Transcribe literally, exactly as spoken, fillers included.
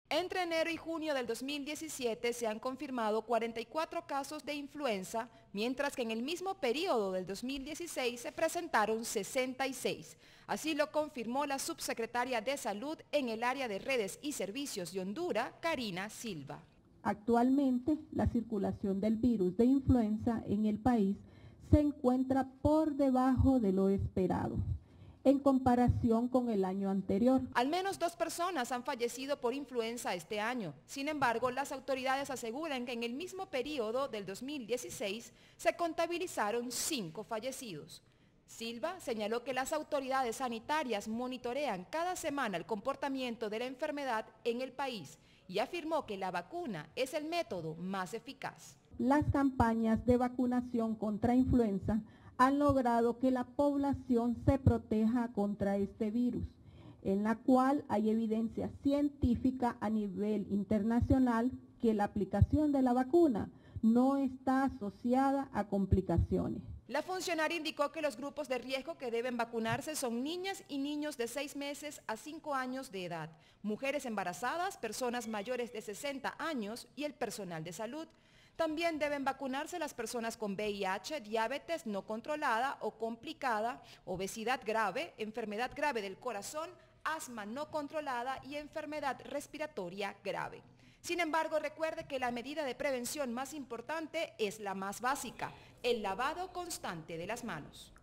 Entre enero y junio del dos mil diecisiete se han confirmado cuarenta y cuatro casos de influenza, mientras que en el mismo periodo del dos mil dieciséis se presentaron sesenta y seis. Así lo confirmó la subsecretaria de Salud en el área de redes y servicios de Honduras, Karina Silva. Actualmente, la circulación del virus de influenza en el país se encuentra por debajo de lo esperado en comparación con el año anterior. Al menos dos personas han fallecido por influenza este año. Sin embargo, las autoridades aseguran que en el mismo periodo del dos mil dieciséis se contabilizaron cinco fallecidos. Silva señaló que las autoridades sanitarias monitorean cada semana el comportamiento de la enfermedad en el país y afirmó que la vacuna es el método más eficaz. Las campañas de vacunación contra influenza han logrado que la población se proteja contra este virus, en la cual hay evidencia científica a nivel internacional que la aplicación de la vacuna no está asociada a complicaciones. La funcionaria indicó que los grupos de riesgo que deben vacunarse son niñas y niños de seis meses a cinco años de edad, mujeres embarazadas, personas mayores de sesenta años y el personal de salud. También deben vacunarse las personas con V I H, diabetes no controlada o complicada, obesidad grave, enfermedad grave del corazón, asma no controlada y enfermedad respiratoria grave. Sin embargo, recuerde que la medida de prevención más importante es la más básica, el lavado constante de las manos.